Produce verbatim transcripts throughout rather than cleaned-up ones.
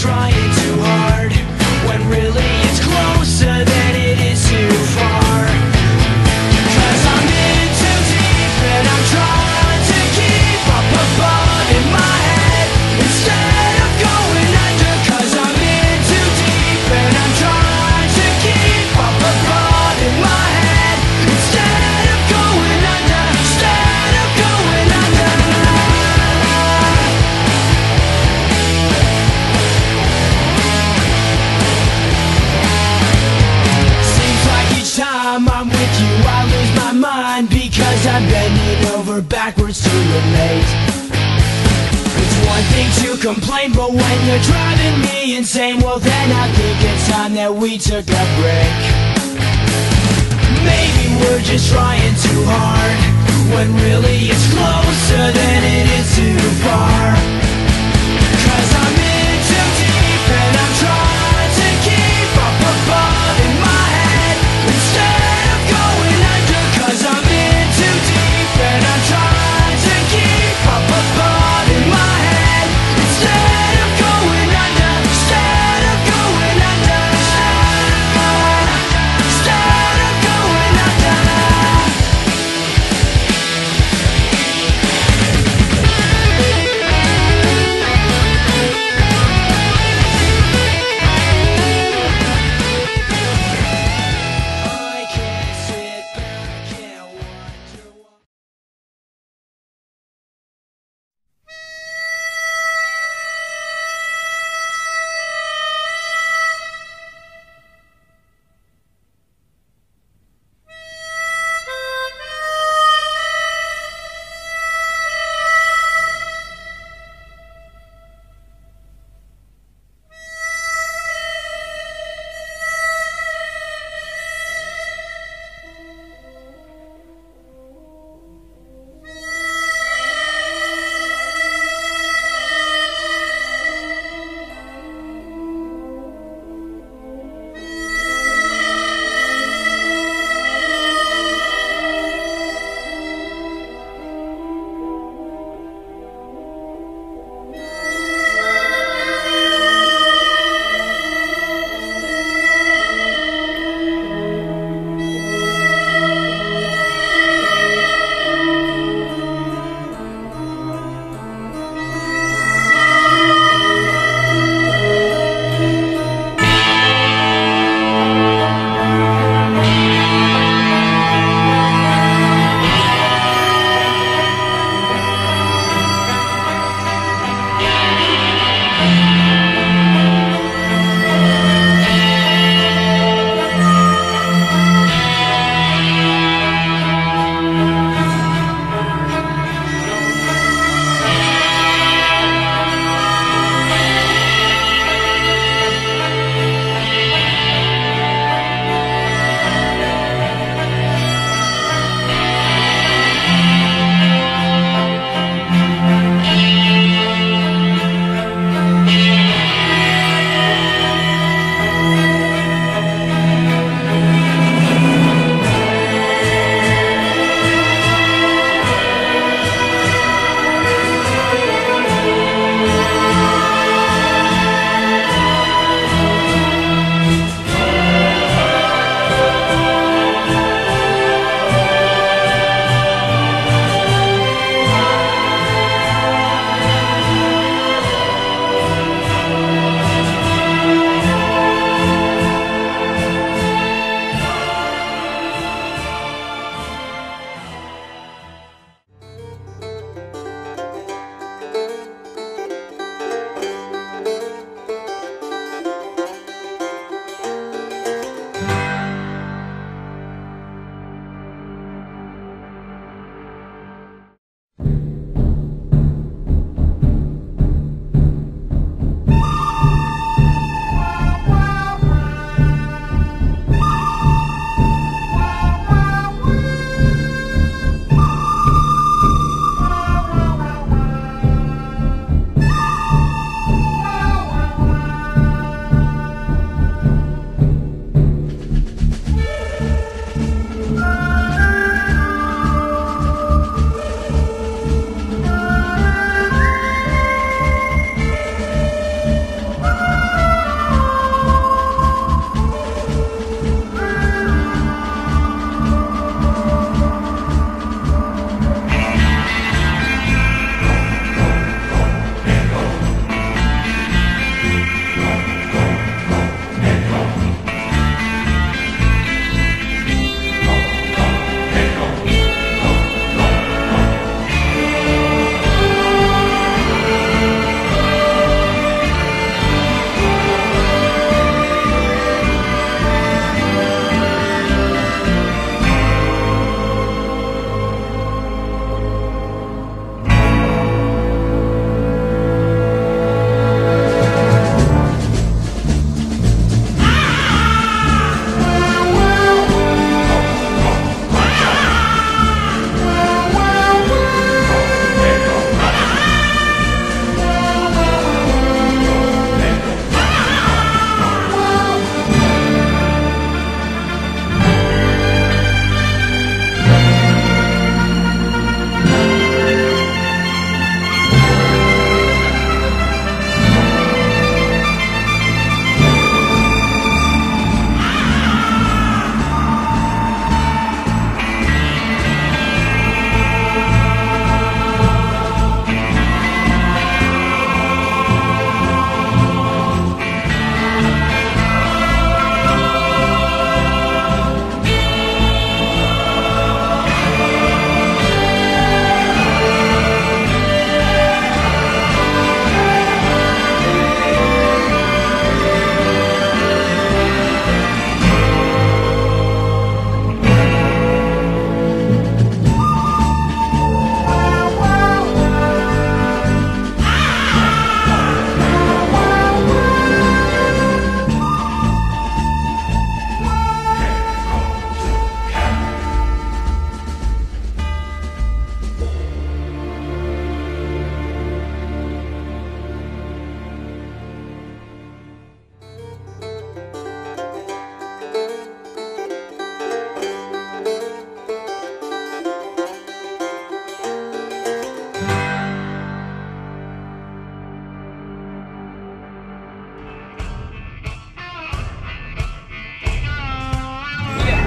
trying too hard, when really it's closer than it is too far. Cause I'm in too deep and I'm trying to keep up above in my head instead of going under. Cause I'm in too deep and I'm trying to keep up above in my head instead of going under, instead of going under. Seems like each time I'm with you I lose my mind, because I'm bending over backwards to relate. It's one thing to complain, but when you're driving me insane, well then I think it's time that we took a break. Maybe we're just trying too hard, when really it's closer than it is too far. Cause I'm in too deep and I'm trying to keep up above in my head instead of going under. Cause I'm in too deep and I'm trying to keep up above in my head instead of going under, instead of going under, instead of going under.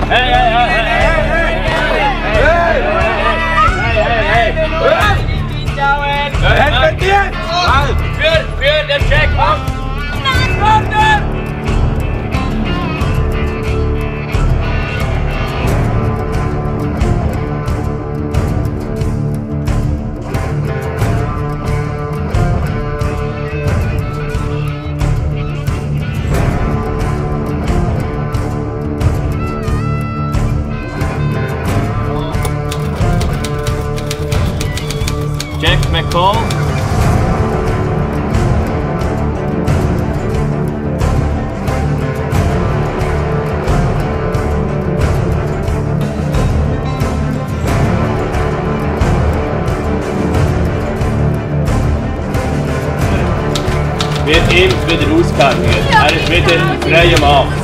Hey, hey, hey, hey, hey, hey, hey, hey, hey, hey, für, für den Check, komm! Jack McCall. Wird ihm wieder ausgegangen. Er ist wieder frei am Acht.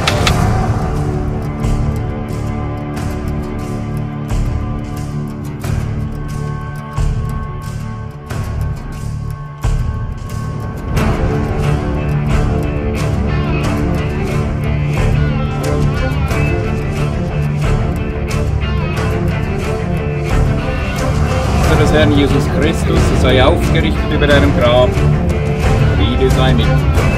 Des Herrn Jesus Christus sei aufgerichtet über deinem Grab. Friede sei mit dir.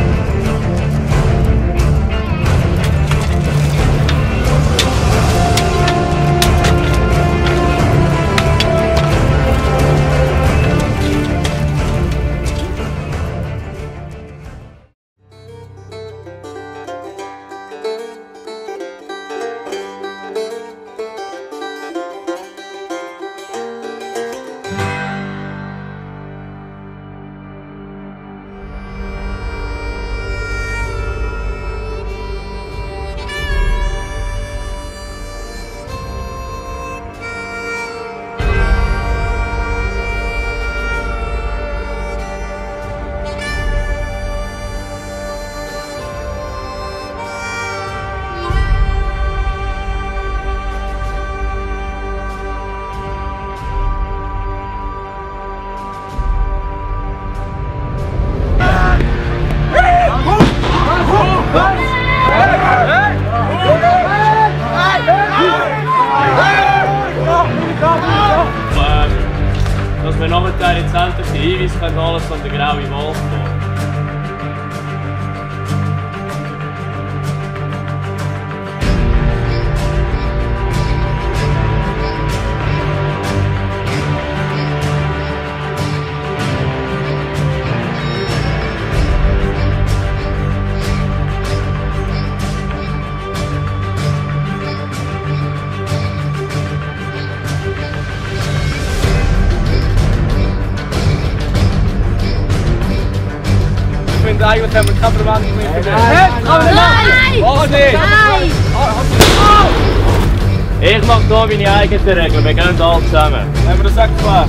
Dass wir nachher jetzt endlich die Hinweise können, alles von der grauen Wolf machen. Eigentlich haben wir keine Verwandlung mehr. Nein! Oh, nicht! Nein! Ich mache hier meine eigenen Regeln, wir gehen alle zusammen. Haben wir das auch gemacht?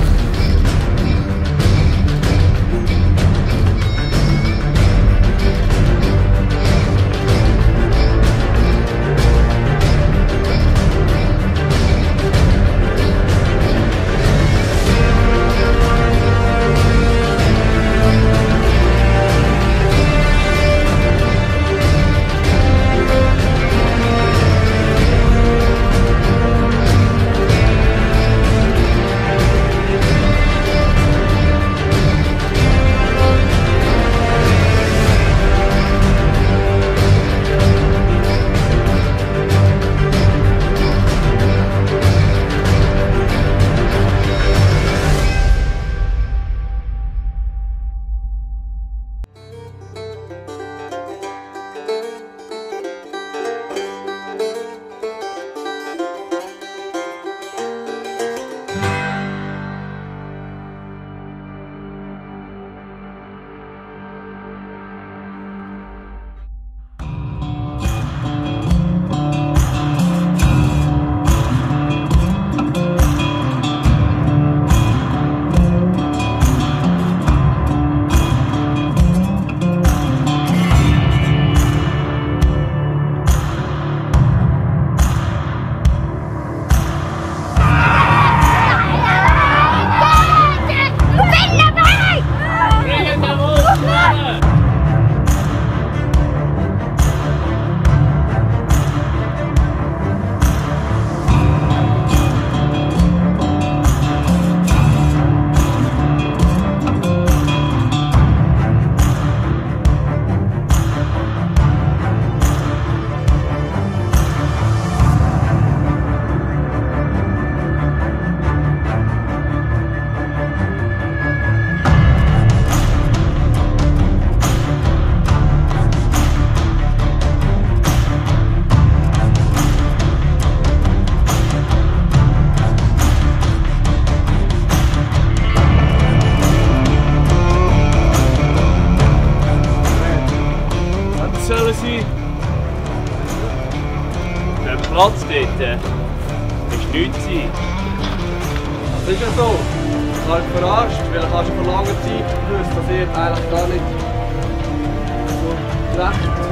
wollen sein. Der Platz dort äh, ist nichts sein. Das ist ja so. Ich habe mich verarscht, weil ich habe schon vor langer Zeit gewusst, dass ich jetzt eigentlich gar nicht so recht